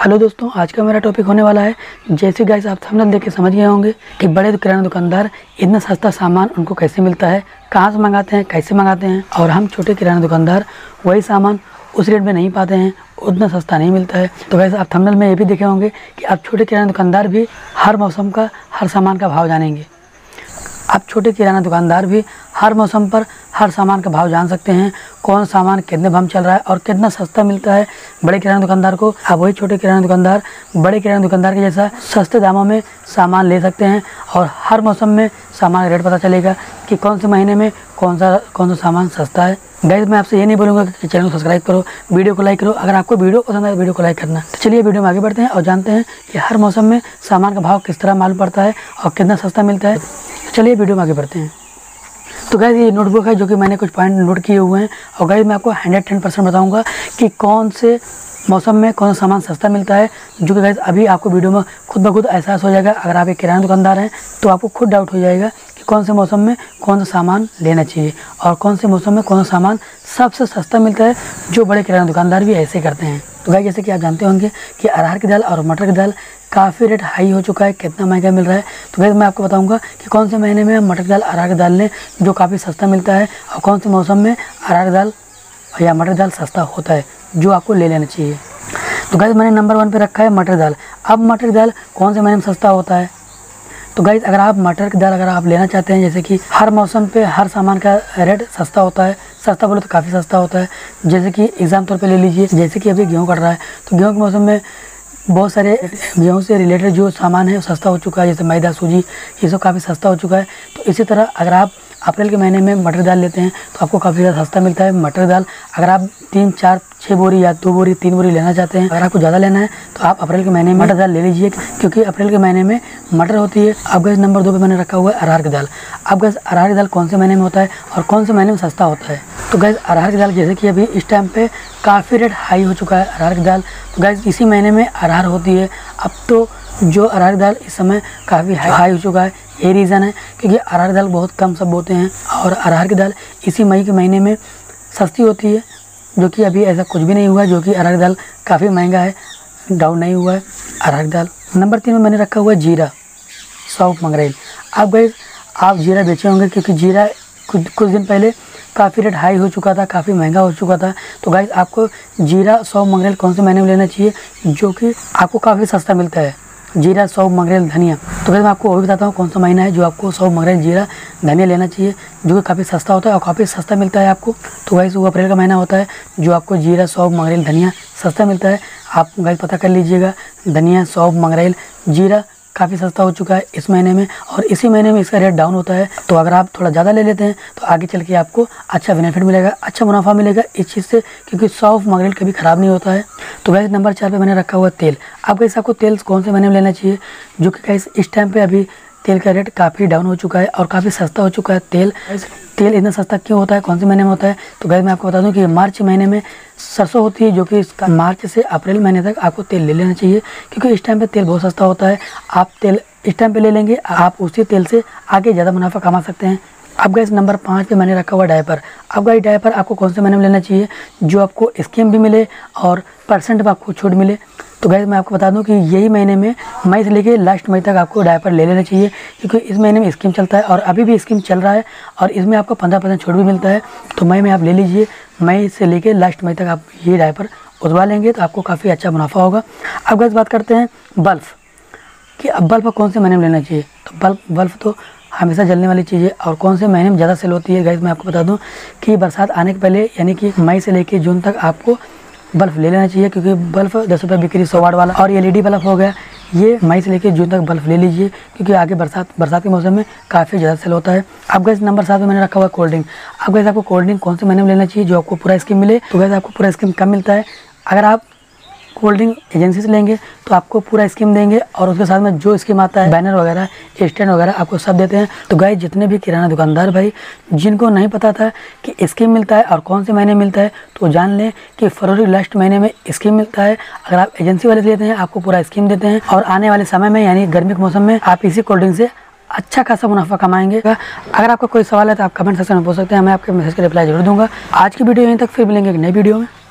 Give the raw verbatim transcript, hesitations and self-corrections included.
Hello दोस्तों, आज का मेरा टॉपिक होने वाला है। जैसे गाइस आप थंबनेल देख के समझ गए होंगे कि बड़े किराना दुकानदार इतना सस्ता सामान उनको कैसे मिलता है, कहाँ से मंगाते हैं, कैसे मंगाते हैं, और हम छोटे किराना दुकानदार वही सामान उस रेट में नहीं पाते हैं, उतना सस्ता नहीं मिलता है। तो गाइस आप थंबनेल में ये भी देखे होंगे कि आप छोटे किराना दुकानदार भी हर मौसम का हर सामान का भाव जानेंगे। आप छोटे किराना दुकानदार भी हर मौसम पर हर सामान का भाव जान सकते हैं, कौन सामान कितने भाव में चल रहा है और कितना सस्ता मिलता है बड़े किराना दुकानदार को। आप वही छोटे किराना दुकानदार बड़े किराना दुकानदार के जैसा सस्ते दामों में सामान ले सकते हैं और हर मौसम में सामान का रेट पता चलेगा कि कौन से महीने में कौन सा कौन सा सामान सस्ता है। गाइस मैं आपसे ये नहीं बोलूँगा कि चैनल को सब्सक्राइब करो, वीडियो को लाइक करो। अगर आपको वीडियो पसंद आए वीडियो को लाइक करना। तो चलिए वीडियो में आगे बढ़ते हैं और जानते हैं कि हर मौसम में सामान का भाव किस तरह मालूम पड़ता है और कितना सस्ता मिलता है। तो चलिए वीडियो में आगे बढ़ते हैं। तो गाइस ये नोटबुक है जो कि मैंने कुछ पॉइंट नोट किए हुए हैं और गाइस मैं आपको हंड्रेड टेन परसेंट बताऊँगा कि कौन से मौसम में कौन सा सामान सस्ता मिलता है, जो कि गाइस अभी आपको वीडियो में खुद ब खुद एहसास हो जाएगा। अगर आप एक किराना दुकानदार हैं तो आपको खुद डाउट हो जाएगा कि कौन से मौसम में कौन सा सामान लेना चाहिए और कौन से मौसम में कौन सा सामान सबसे सस्ता मिलता है, जो बड़े किराना दुकानदार भी ऐसे करते हैं। तो गाइस जैसे कि आप जानते होंगे कि अरहर की दाल और मटर की दाल काफ़ी रेट हाई हो चुका है, कितना महंगा मिल रहा है। तो गाइस मैं आपको बताऊंगा कि कौन से महीने में मटर की दाल अरहर की दाल लें जो काफ़ी सस्ता मिलता है और कौन से मौसम में अरहर की दाल या मटर की दाल सस्ता होता है जो आपको ले लेना चाहिए। तो गाइस मैंने नंबर वन पे रखा है मटर दाल। अब मटर की दाल कौन से महीने में सस्ता होता है? तो गाइस अगर आप मटर की दाल अगर आप लेना चाहते हैं, जैसे कि हर मौसम पे हर सामान का रेट सस्ता होता है, सस्ता बोले तो काफ़ी सस्ता होता है। जैसे कि एग्जाम तौर पे ले लीजिए, जैसे कि अभी गेहूँ कट रहा है तो गेहूँ के मौसम में बहुत सारे गेहूँ से रिलेटेड जो सामान है वो सस्ता हो चुका है, जैसे मैदा, सूजी, ये सब काफ़ी सस्ता हो चुका है। तो इसी तरह अगर आप अप्रैल के महीने में मटर दाल लेते हैं तो आपको काफ़ी ज़्यादा सस्ता मिलता है मटर दाल। अगर आप तीन चार छः बोरी या दो बोरी तीन बोरी लेना चाहते हैं, अगर आपको ज़्यादा लेना है तो आप अप्रैल के महीने में मटर दाल ले लीजिए, क्योंकि अप्रैल के महीने में मटर होती है। अब गैस नंबर दो पे मैंने रखा हुआ है अरहर की दाल। अब गैस अरहर की दाल कौन से महीने में होता है और कौन से महीने में सस्ता होता है? तो गैस अरहर की दाल जैसे कि अभी इस टाइम पे काफ़ी रेट हाई हो चुका है अरहर की दाल। तो गैस इसी महीने में अरहर होती है। अब तो जो अरहर की दाल इस समय काफ़ी हाई हो चुका है, ये रीज़न है क्योंकि अरहर की दाल बहुत कम सब बोते हैं और अरहर की दाल इसी मई के महीने में सस्ती होती है, जो कि अभी ऐसा कुछ भी नहीं हुआ जो कि अरहर की दाल काफ़ी महंगा है, डाउन नहीं हुआ है अरहर की दाल। नंबर तीन में मैंने रखा हुआ है जीरा, सौंफ, मंगरेल। अब गाइस आप जीरा बेचे होंगे क्योंकि जीरा कुछ कुछ दिन पहले काफ़ी रेट हाई हो चुका था, काफ़ी महंगा हो चुका था। तो गाइस आपको जीरा, सौंफ, मंगरेल कौन से महीने में लेना चाहिए जो कि आपको काफ़ी सस्ता मिलता है? जीरा, सौंफ, मंगरेल, धनिया। तो गाइस मैं आपको वो भी बताता हूँ कौन सा महीना है जो आपको सौंफ, मंगरेल, जीरा, धनिया लेना चाहिए, जो कि काफ़ी सस्ता होता है और काफ़ी सस्ता मिलता है आपको। तो गाइस वो अप्रैल का महीना होता है जो आपको जीरा, सौंफ, मंगरेल, धनिया सस्ता मिलता है। आप गाइस पता कर लीजिएगा, धनिया, सौंफ, मंगरेल, जीरा काफ़ी सस्ता हो चुका है इस महीने में और इसी महीने में इसका रेट डाउन होता है। तो अगर आप थोड़ा ज़्यादा ले लेते हैं तो आगे चल के आपको अच्छा बेनिफिट मिलेगा, अच्छा मुनाफा मिलेगा इस चीज़ से, क्योंकि सौंफ, मंगरेल कभी ख़राब नहीं होता है। तो गाइस नंबर चार पे मैंने रखा हुआ तेल। अब गाइस आपको तेल कौन से महीने में लेना चाहिए, जो कि गाइस इस टाइम पे अभी तेल का रेट काफ़ी डाउन हो चुका है और काफ़ी सस्ता हो चुका है तेल। तेल इतना सस्ता क्यों होता है, कौन से महीने में होता है? तो गाइस मैं आपको बता दूं कि मार्च महीने में सरसों होती है, जो कि इसका मार्च से अप्रैल महीने तक आपको तेल ले लेना चाहिए, क्योंकि इस टाइम पे तेल बहुत सस्ता होता है। आप तेल इस टाइम पे ले लेंगे, आप उसी तेल से आगे ज़्यादा मुनाफा कमा सकते हैं। अब गाइस नंबर पाँच पे मैंने रखा हुआ डायपर। अब गाइस डायपर आपको कौन से महीने में लेना चाहिए जो आपको स्कीम भी मिले और परसेंट में आपको छूट मिले? तो गाइस मैं आपको बता दूं कि यही महीने में मई से लेके लास्ट मई तक आपको डायपर ले लेना चाहिए, क्योंकि इस महीने में स्कीम चलता है और अभी भी स्कीम चल रहा है और इसमें आपको पंद्रह परसेंट छूट भी मिलता है। तो मई में आप ले लीजिए, मई से लेके लास्ट मई तक आप ये डायपर उतरवा लेंगे तो आपको काफ़ी अच्छा मुनाफा होगा। अब गाइस बात करते हैं बल्ब कि अब बल्ब कौन से महीने में लेना चाहिए। तो बल्ब बल्ब तो हमेशा जलने वाली चीज़ है और कौन से महीने में ज़्यादा सेल होती है? गाइस मैं आपको बता दूं कि बरसात आने के पहले यानी कि मई से लेकर जून तक आपको बल्ब ले लेना चाहिए, क्योंकि बल्ब दस रुपये बिक्री सौ वाट वाला और एलईडी बल्ब हो गया, ये मई से लेकर जून तक बल्ब ले लीजिए, क्योंकि आगे बरसात बरसात के मौसम में काफ़ी ज़्यादा सेल होता है। अब गाइस नंबर सात में मैंने रखा हुआ कोल्ड ड्रिंक। अब गाइस आपको कोल्ड ड्रिंक कौन से महीने में लेना चाहिए जो आपको पूरा स्कीम मिले? तो गाइस आपको पूरा स्कीम कम मिलता है। अगर आप कोल्ड ड्रिंक एजेंसी से लेंगे तो आपको पूरा स्कीम देंगे और उसके साथ में जो स्कीम आता है बैनर वगैरह, स्टैंड वगैरह आपको सब देते हैं। तो गाइस जितने भी किराना दुकानदार भाई जिनको नहीं पता था कि स्कीम मिलता है और कौन से महीने मिलता है, तो जान लें कि फरवरी लास्ट महीने में स्कीम मिलता है। अगर आप एजेंसी वाले से लेते हैं आपको पूरा स्कीम देते हैं और आने वाले समय में यानी गर्मी के मौसम में आप इसी कोल्ड ड्रिंक से अच्छा खासा मुनाफा कमाएंगे। अगर आपका कोई सवाल है तो आप कमेंट सेक्शन में पूछ सकते हैं, मैं आपके मैसेज का रिप्लाई जरूर दूंगा। आज की वीडियो यहीं तक, फिर मिलेंगे एक नई वीडियो में।